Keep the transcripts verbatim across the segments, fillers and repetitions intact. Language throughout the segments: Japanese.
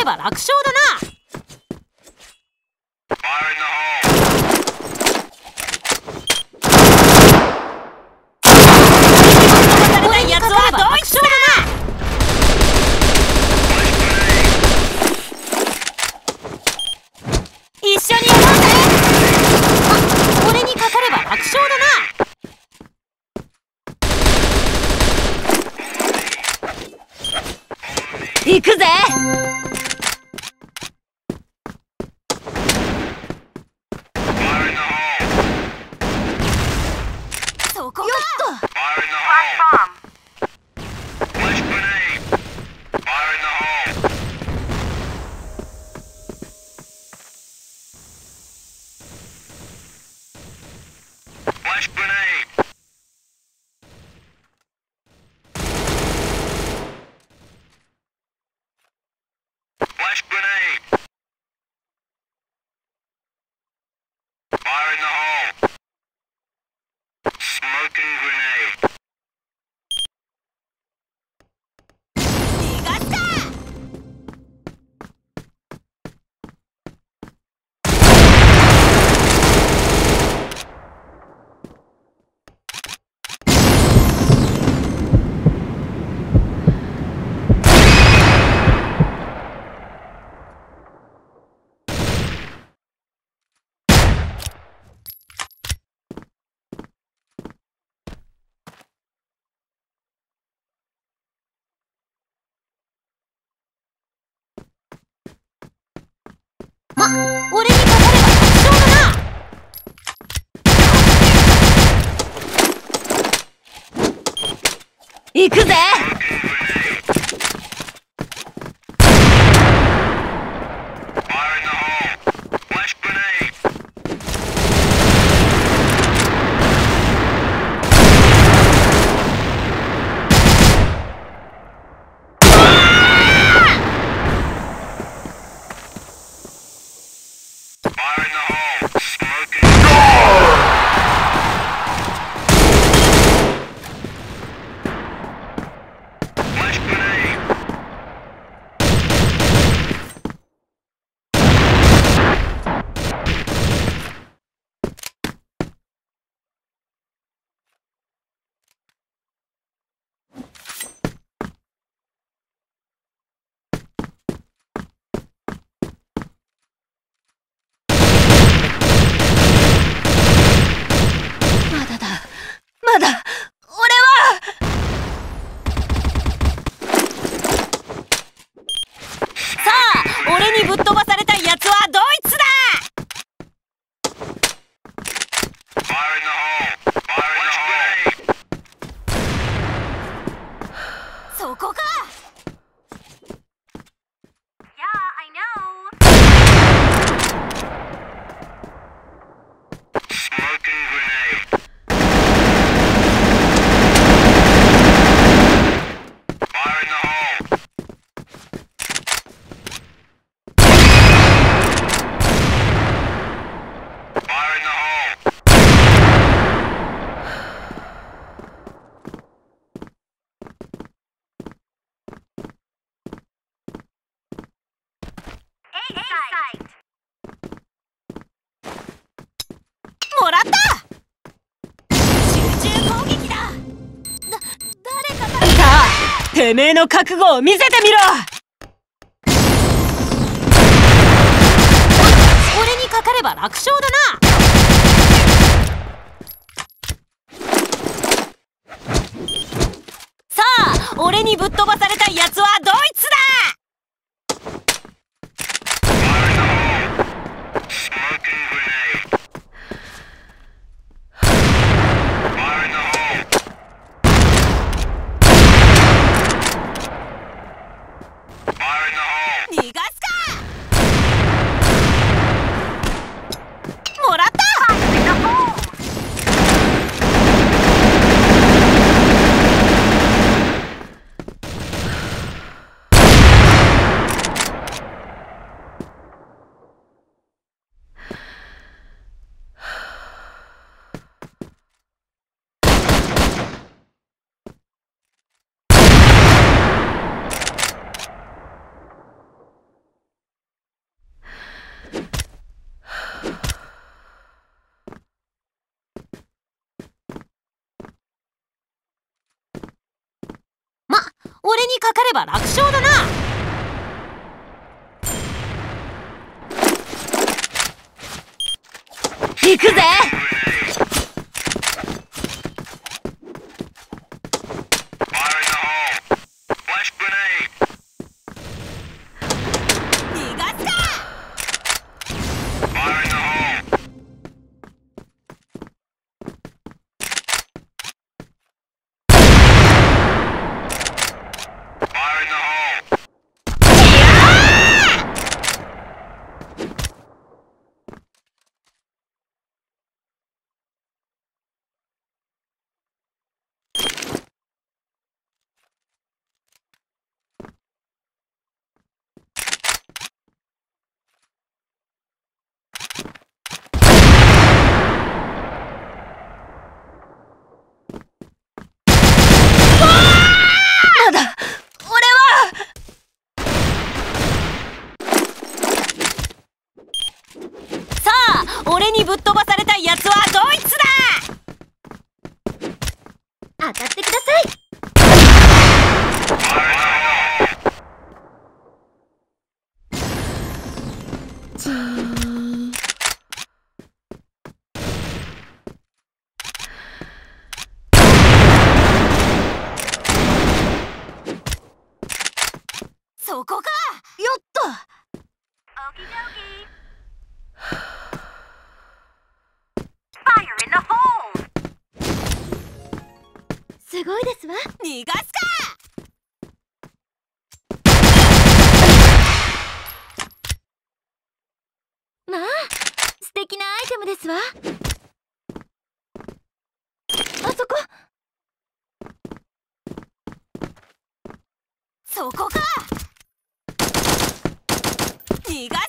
ば楽勝だな。やつはドイツだな。一緒にやろうぜ。あ、俺にかかれば楽勝だな。行くぜ。そこか。よっと。ま、俺にかかれば楽勝だな。行くぜ。まだ俺は。さあ、俺にぶっ飛ばされたやつはドイツだ。そこか。もらった。集中攻撃だ。だ、誰かが。さあ、てめえの覚悟を見せてみろ。俺にかかれば楽勝だな。さあ、俺にぶっ飛ばされたやつはドイツだ。逃がすか。もらった。 俺にかかれば楽勝だな。行くぜ。逃がすか。俺にぶっ飛ばされたやつはドイツだ。当たってください。チーそこか。よっと。すごいですわ。逃がすか。まあ素敵なアイテムですわ。あそこ。そこか。逃がすか。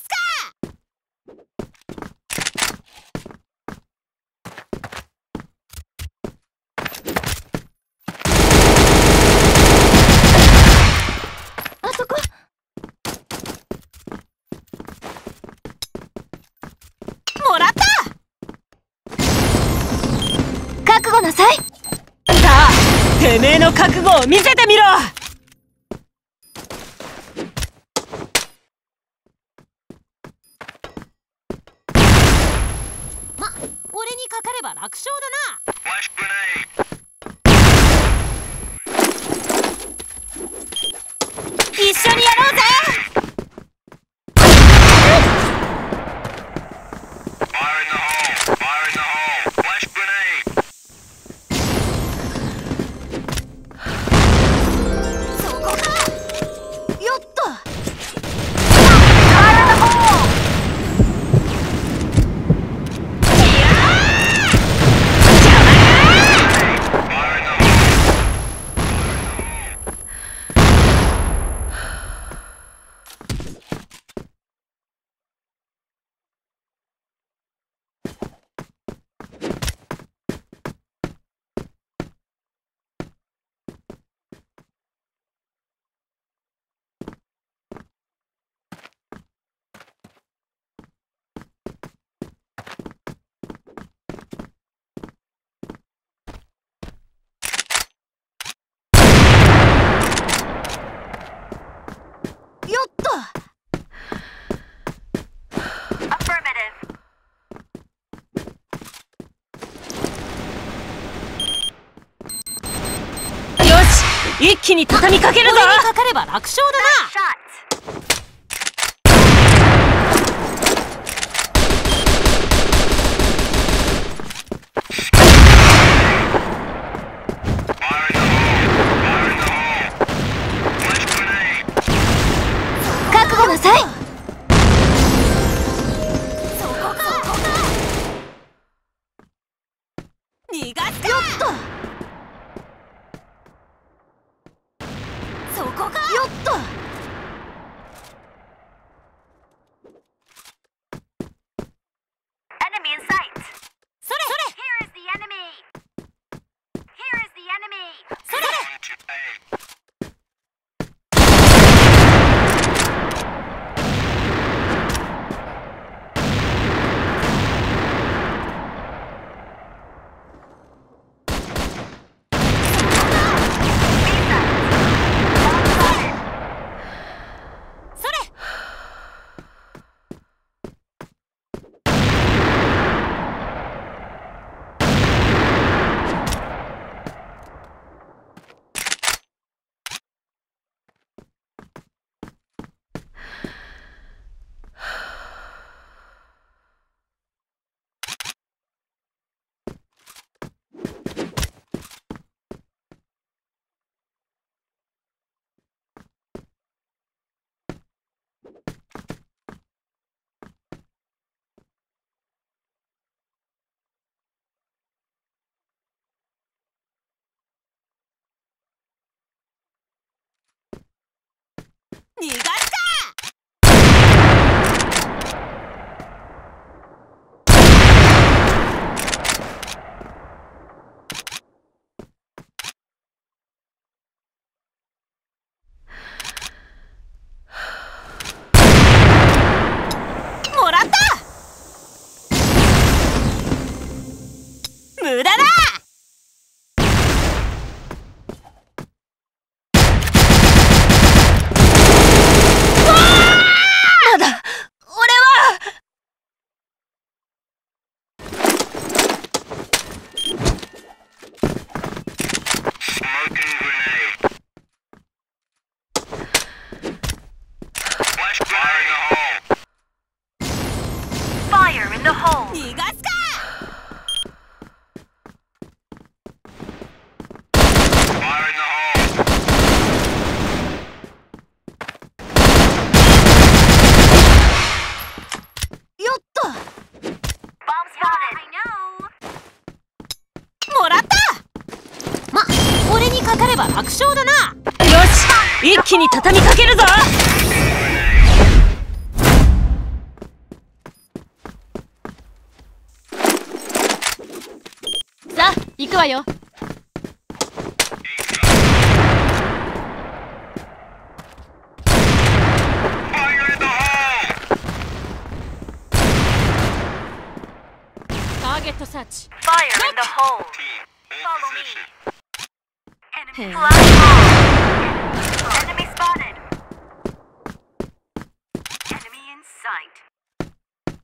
もらった。覚悟なさい。さあ、てめえの覚悟を見せてみろ。ま、俺にかかれば楽勝だな。一緒にやろうぜ。よっと。よし、一気に畳みかけるぞ。俺にかかれば楽勝だな。覚悟なさい。そこか。逃がすか。よっと。そこか。よっと。Enemy in sight。それ。それ。Here is the enemy。Here is the enemy。それ。 逃がすか。もらった。無駄だ。まだ俺は。 Fire in the hole. 逃がすか。よっと。 Bomb spotted. I know. もらった。ま、俺にかかれば楽勝だな。よし、一気に畳みかけるぞ。さあ、行くわよ。ターゲットサーチ。 Fire in the hole. Follow me. Hey. Enemy flash bomb. Enemy spotted. Enemy in sight.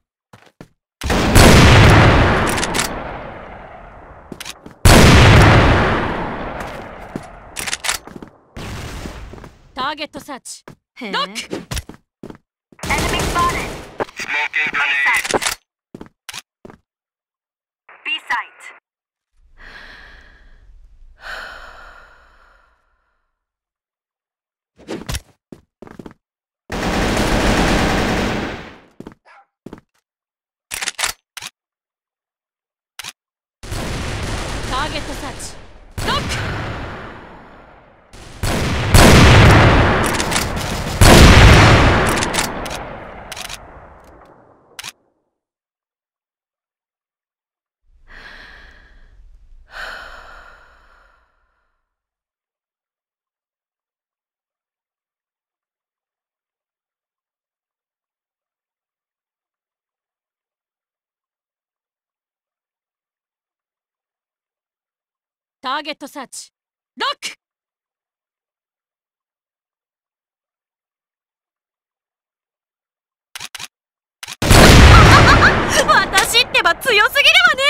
Target search. Look. Enemy spotted. Smoking A grenade. sight. B site. Target search. Look. Target search. Look. 私ってば強すぎるわね。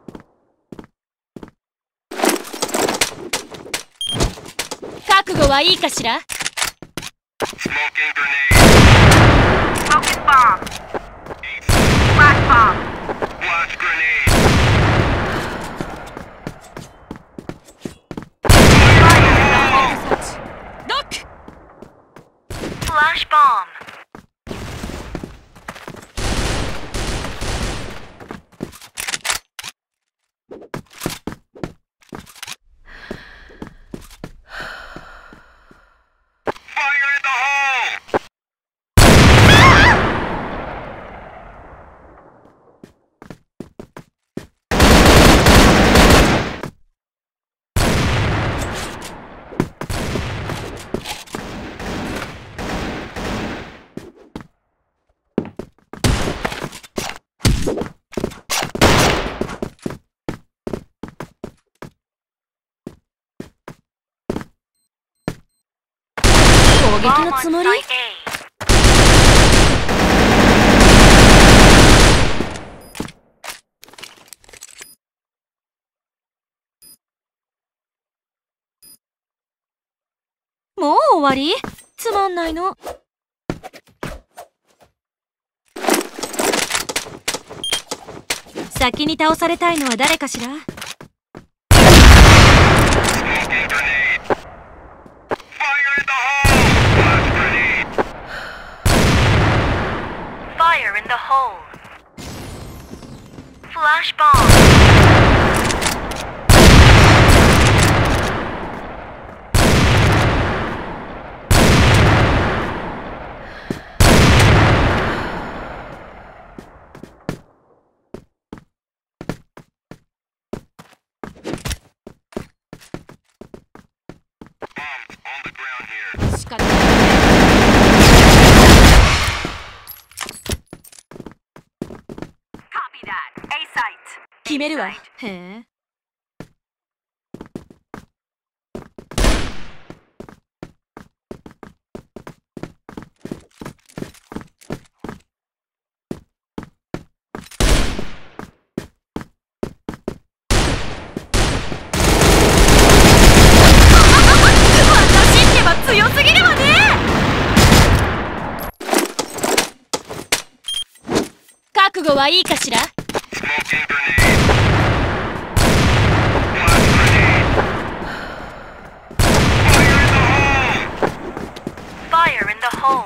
覚悟はいいかしら。 Smoking grenade. Smoking bomb. Flash bomb. Flash grenade. Look. Flash bomb. Fire in the hole. 攻撃のつもり？ Bomb on site A. もう終わり？つまんないの。先に倒されたいのは誰かしら？ Smoking grenade. Fire in the hole. Flash grenade. Fire in the hole. Flash bomb. かった。 Copy that. A site. 決めるわ。へえ。強すぎるわね。覚悟はいいかしら。 Smoking grenade. Blast grenade. Fire in the hole. Fire in the hole.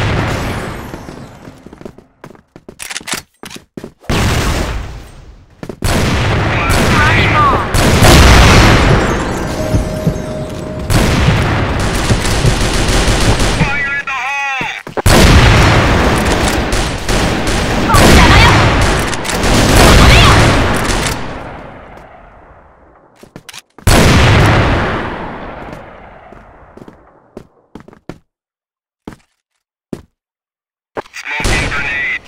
Flash bomb. Fire in the hole. 邪魔よ。そこでよ。 Smoking grenade.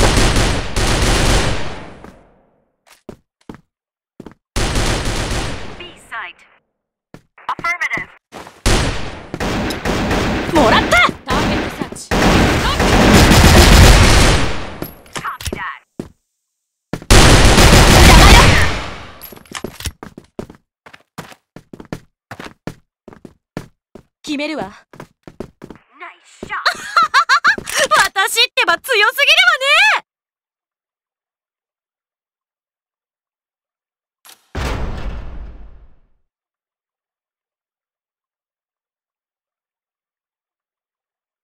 B site. Affirmative. もらった。ターゲットサーチ。 Copy that. 邪魔よ。決めるわ。 Nice shot. 私ってば強